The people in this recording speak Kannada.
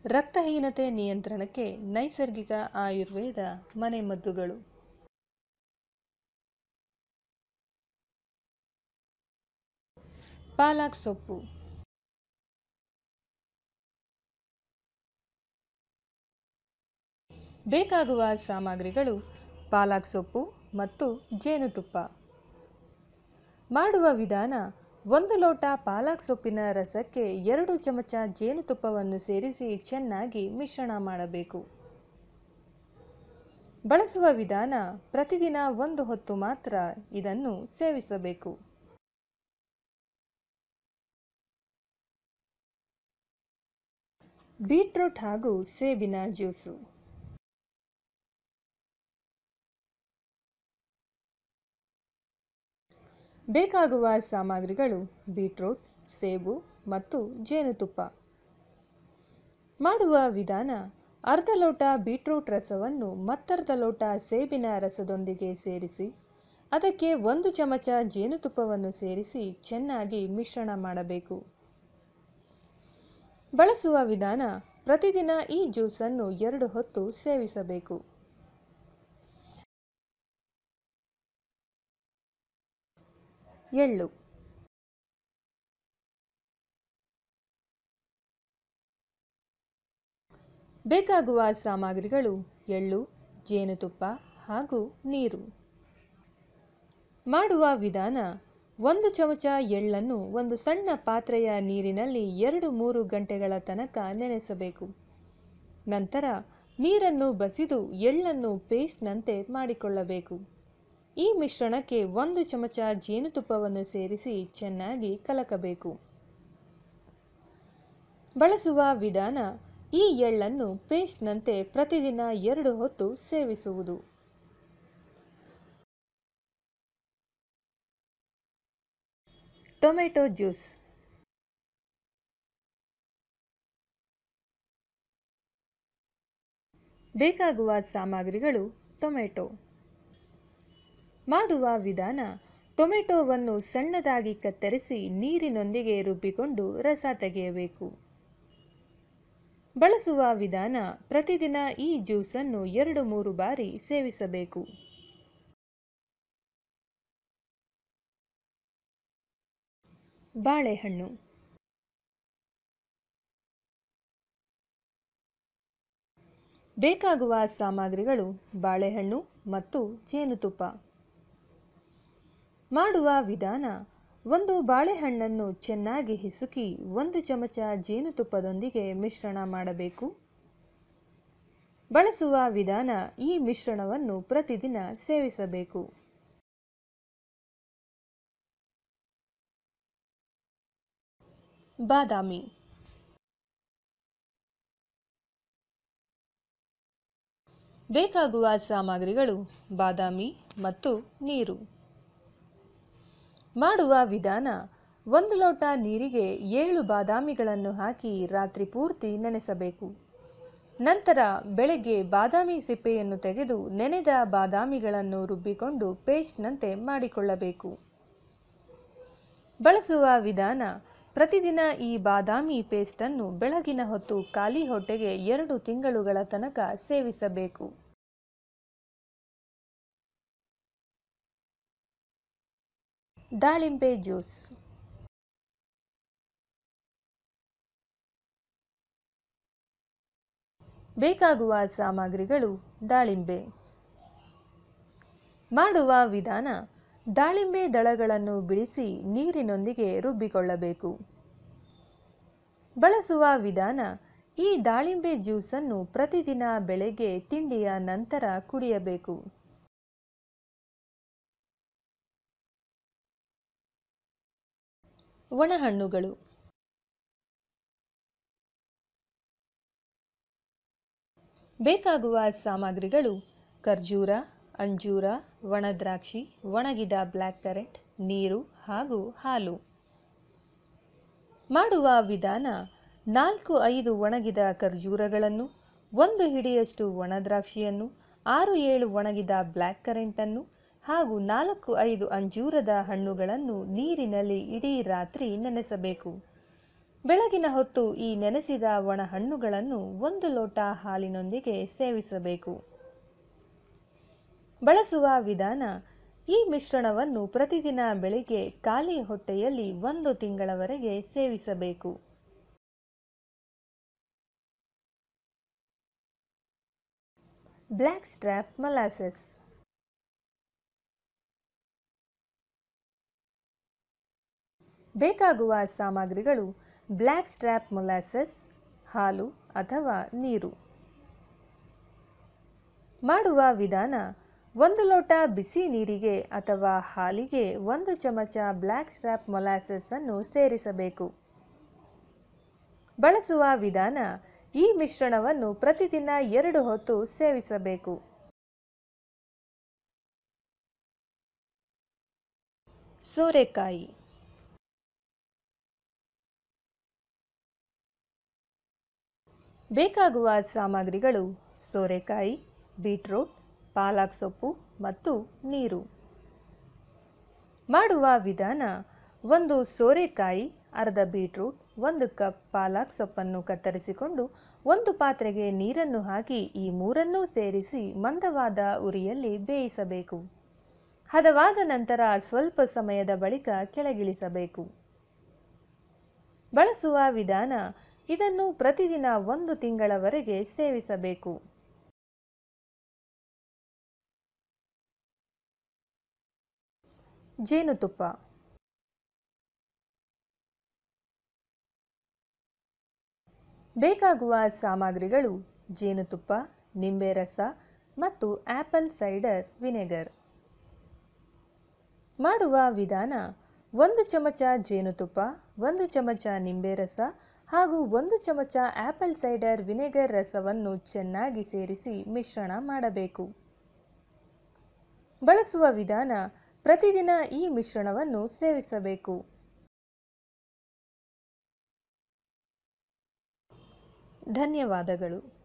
ರಕ್ತಹೀನತೆ ನಿಯಂತ್ರಣಕ್ಕೆ ನೈಸರ್ಗಿಕ ಆಯುರ್ವೇದ ಮನೆಮದ್ದುಗಳು. ಪಾಲಕ್ ಸೊಪ್ಪು. ಬೇಕಾಗುವ ಸಾಮಗ್ರಿಗಳು: ಪಾಲಕ್ ಸೊಪ್ಪು ಮತ್ತು ಜೇನುತುಪ್ಪ. ಮಾಡುವ ವಿಧಾನ: 1 ಲೋಟ ಪಾಲಕ್ ಸೊಪ್ಪಿನ ರಸಕ್ಕೆ 2 ಚಮಚ ಜೇನುತುಪ್ಪವನ್ನು ಸೇರಿಸಿ ಚೆನ್ನಾಗಿ ಮಿಶ್ರಣ ಮಾಡಬೇಕು. ಬಳಸುವ ವಿಧಾನ: ಪ್ರತಿದಿನ 1 ಹೊತ್ತು ಮಾತ್ರ ಇದನ್ನು ಸೇವಿಸಬೇಕು. ಬೀಟ್ರೂಟ್ ಹಾಗೂ ಸೇಬಿನ ಜ್ಯೂಸು. ಬೇಕಾಗುವ ಸಾಮಗ್ರಿಗಳು: ಬೀಟ್ರೂಟ್, ಸೇಬು ಮತ್ತು ಜೇನುತುಪ್ಪ. ಮಾಡುವ ವಿಧಾನ: ಅರ್ಧ ಲೋಟ ಬೀಟ್ರೂಟ್ ರಸವನ್ನು ಮತ್ತರ್ಧ ಲೋಟ ಸೇಬಿನ ರಸದೊಂದಿಗೆ ಸೇರಿಸಿ ಅದಕ್ಕೆ 1 ಚಮಚ ಜೇನುತುಪ್ಪವನ್ನು ಸೇರಿಸಿ ಚೆನ್ನಾಗಿ ಮಿಶ್ರಣ ಮಾಡಬೇಕು. ಬಳಸುವ ವಿಧಾನ: ಪ್ರತಿದಿನ ಈ ಜ್ಯೂಸನ್ನು 2 ಹೊತ್ತು ಸೇವಿಸಬೇಕು. ಎಳ್ಳು. ಬೇಕಾಗುವ ಸಾಮಗ್ರಿಗಳು: ಎಳ್ಳು, ಜೇನುತುಪ್ಪ ಹಾಗೂ ನೀರು. ಮಾಡುವ ವಿಧಾನ: 1 ಚಮಚ ಎಳ್ಳನ್ನು ಒಂದು ಸಣ್ಣ ಪಾತ್ರೆಯ ನೀರಿನಲ್ಲಿ 2-3 ಗಂಟೆಗಳ ತನಕ ನೆನೆಸಬೇಕು. ನಂತರ ನೀರನ್ನು ಬಸಿದು ಎಳ್ಳನ್ನು ಪೇಸ್ಟ್ನಂತೆ ಮಾಡಿಕೊಳ್ಳಬೇಕು. ಈ ಮಿಶ್ರಣಕ್ಕೆ 1 ಚಮಚ ಜೇನುತುಪ್ಪವನ್ನು ಸೇರಿಸಿ ಚೆನ್ನಾಗಿ ಕಲಕಬೇಕು. ಬಳಸುವ ವಿಧಾನ: ಈ ಎಳ್ಳನ್ನು ಪೇಸ್ಟ್ನಂತೆ ಪ್ರತಿದಿನ 2 ಹೊತ್ತು ಸೇವಿಸುವುದು. Tomato juice. ಬೇಕಾಗುವ ಸಾಮಗ್ರಿಗಳು: ಟೊಮೆಟೊ. ಮಾಡುವ ವಿಧಾನ: ಟೊಮೆಟೊವನ್ನು ಸಣ್ಣದಾಗಿ ಕತ್ತರಿಸಿ ನೀರಿನೊಂದಿಗೆ ರುಬ್ಬಿಕೊಂಡು ರಸ ತೆಗೆಯಬೇಕು. ಬಳಸುವ ವಿಧಾನ: ಪ್ರತಿದಿನ ಈ ಜ್ಯೂಸನ್ನು 2-3 ಬಾರಿ ಸೇವಿಸಬೇಕು. ಬಾಳೆಹಣ್ಣು. ಬೇಕಾಗುವ ಸಾಮಗ್ರಿಗಳು: ಬಾಳೆಹಣ್ಣು ಮತ್ತು ಜೇನುತುಪ್ಪ. ಮಾಡುವ ವಿಧಾನ: 1 ಬಾಳೆಹಣ್ಣನ್ನು ಚೆನ್ನಾಗಿ ಹಿಸುಕಿ 1 ಚಮಚ ಜೇನುತುಪ್ಪದೊಂದಿಗೆ ಮಿಶ್ರಣ ಮಾಡಬೇಕು. ಬಳಸುವ ವಿಧಾನ: ಈ ಮಿಶ್ರಣವನ್ನು ಪ್ರತಿದಿನ ಸೇವಿಸಬೇಕು. ಬಾದಾಮಿ. ಬೇಕಾಗುವ ಸಾಮಗ್ರಿಗಳು: ಬಾದಾಮಿ ಮತ್ತು ನೀರು. ಮಾಡುವ ವಿಧಾನ: 1 ಲೋಟ ನೀರಿಗೆ 7 ಬಾದಾಮಿಗಳನ್ನು ಹಾಕಿ ರಾತ್ರಿ ಪೂರ್ತಿ ನೆನೆಸಬೇಕು. ನಂತರ ಬೆಳಗ್ಗೆ ಬಾದಾಮಿ ಸಿಪ್ಪೆಯನ್ನು ತೆಗೆದು ನೆನೆದ ಬಾದಾಮಿಗಳನ್ನು ರುಬ್ಬಿಕೊಂಡು ಪೇಸ್ಟ್ನಂತೆ ಮಾಡಿಕೊಳ್ಳಬೇಕು. ಬಳಸುವ ವಿಧಾನ: ಪ್ರತಿದಿನ ಈ ಬಾದಾಮಿ ಪೇಸ್ಟನ್ನು ಬೆಳಗಿನ ಹೊತ್ತು ಖಾಲಿ ಹೊಟ್ಟೆಗೆ 2 ತಿಂಗಳುಗಳ ತನಕ ಸೇವಿಸಬೇಕು. ದಾಳಿಂಬೆ ಜ್ಯೂಸ್. ಬೇಕಾಗುವ ಸಾಮಗ್ರಿಗಳು: ದಾಳಿಂಬೆ. ಮಾಡುವ ವಿಧಾನ: ದಾಳಿಂಬೆ ದಳಗಳನ್ನು ಬಿಡಿಸಿ ನೀರಿನೊಂದಿಗೆ ರುಬ್ಬಿಕೊಳ್ಳಬೇಕು. ಬಳಸುವ ವಿಧಾನ: ಈ ದಾಳಿಂಬೆ ಜ್ಯೂಸನ್ನು ಪ್ರತಿದಿನ ಬೆಳಗ್ಗೆ ತಿಂಡಿಯ ನಂತರ ಕುಡಿಯಬೇಕು. ಒಣಹಣ್ಣುಗಳು. ಬೇಕಾಗುವ ಸಾಮಗ್ರಿಗಳು: ಖರ್ಜೂರ, ಅಂಜೂರ, ಒಣದ್ರಾಕ್ಷಿ, ಒಣಗಿದ ಬ್ಲ್ಯಾಕ್ ಕರೆಂಟ್, ನೀರು ಹಾಗೂ ಹಾಲು. ಮಾಡುವ ವಿಧಾನ: 4-5 ಒಣಗಿದ ಖರ್ಜೂರಗಳನ್ನು, 1 ಹಿಡಿಯಷ್ಟು ಒಣದ್ರಾಕ್ಷಿಯನ್ನು, 6-7 ಒಣಗಿದ ಬ್ಲ್ಯಾಕ್ ಕರೆಂಟನ್ನು ಹಾಗೂ 4-5 ಅಂಜೂರದ ಹಣ್ಣುಗಳನ್ನು ನೀರಿನಲ್ಲಿ ಇಡೀ ರಾತ್ರಿ ನೆನೆಸಬೇಕು. ಬೆಳಗಿನ ಹೊತ್ತು ಈ ನೆನೆಸಿದ ಒಣ ಹಣ್ಣುಗಳನ್ನು 1 ಲೋಟ ಹಾಲಿನೊಂದಿಗೆ ಸೇವಿಸಬೇಕು. ಬಳಸುವ ವಿಧಾನ: ಈ ಮಿಶ್ರಣವನ್ನು ಪ್ರತಿದಿನ ಬೆಳಿಗ್ಗೆ ಖಾಲಿ ಹೊಟ್ಟೆಯಲ್ಲಿ 1 ತಿಂಗಳವರೆಗೆ ಸೇವಿಸಬೇಕು. Blackstrap molasses. ಬೇಕಾಗುವ ಸಾಮಗ್ರಿಗಳು: ಬ್ಲ್ಯಾಕ್ ಸ್ಟ್ರ್ಯಾಪ್ ಮೊಲಾಸಸ್, ಹಾಲು ಅಥವಾ ನೀರು. ಮಾಡುವ ವಿಧಾನ: 1 ಲೋಟ ಬಿಸಿ ನೀರಿಗೆ ಅಥವಾ ಹಾಲಿಗೆ 1 ಚಮಚ ಬ್ಲ್ಯಾಕ್ ಸ್ಟ್ರ್ಯಾಪ್ ಮೊಲಾಸಸ್ ಅನ್ನು ಸೇರಿಸಬೇಕು. ಬಳಸುವ ವಿಧಾನ: ಈ ಮಿಶ್ರಣವನ್ನು ಪ್ರತಿದಿನ 2 ಹೊತ್ತು ಸೇವಿಸಬೇಕು. ಸೋರೆಕಾಯಿ. ಬೇಕಾಗುವ ಸಾಮಗ್ರಿಗಳು: ಸೋರೆಕಾಯಿ, ಬೀಟ್ರೂಟ್, ಪಾಲಕ್ ಸೊಪ್ಪು ಮತ್ತು ನೀರು. ಮಾಡುವ ವಿಧಾನ: 1 ಸೋರೆಕಾಯಿ, ಅರ್ಧ ಬೀಟ್ರೂಟ್, 1 ಕಪ್ ಪಾಲಕ್ ಸೊಪ್ಪನ್ನು ಕತ್ತರಿಸಿಕೊಂಡು 1 ಪಾತ್ರೆಗೆ ನೀರನ್ನು ಹಾಕಿ ಈ ಮೂರನ್ನೂ ಸೇರಿಸಿ ಮಂದವಾದ ಉರಿಯಲ್ಲಿ ಬೇಯಿಸಬೇಕು. ಹದವಾದ ನಂತರ ಸ್ವಲ್ಪ ಸಮಯದ ಬಳಿಕ ಕೆಳಗಿಳಿಸಬೇಕು. ಬಳಸುವ ವಿಧಾನ: ಇದನ್ನು ಪ್ರತಿದಿನ 1 ತಿಂಗಳವರೆಗೆ ಸೇವಿಸಬೇಕು. ಜೇನುತುಪ್ಪ. ಬೇಕಾಗುವ ಸಾಮಗ್ರಿಗಳು: ಜೇನುತುಪ್ಪ, ನಿಂಬೆ ರಸ ಮತ್ತು ಆಪಲ್ ಸೈಡರ್ ವಿನೆಗರ್. ಮಾಡುವ ವಿಧಾನ: 1 ಚಮಚ ಜೇನುತುಪ್ಪ, 1 ಚಮಚ ನಿಂಬೆ ರಸ ಹಾಗೂ 1 ಚಮಚ ಆಪಲ್ ಸೈಡರ್ ವಿನೆಗರ್ ರಸವನ್ನು ಚೆನ್ನಾಗಿ ಸೇರಿಸಿ ಮಿಶ್ರಣ ಮಾಡಬೇಕು. ಬಳಸುವ ವಿಧಾನ: ಪ್ರತಿದಿನ ಈ ಮಿಶ್ರಣವನ್ನು ಸೇವಿಸಬೇಕು. ಧನ್ಯವಾದಗಳು.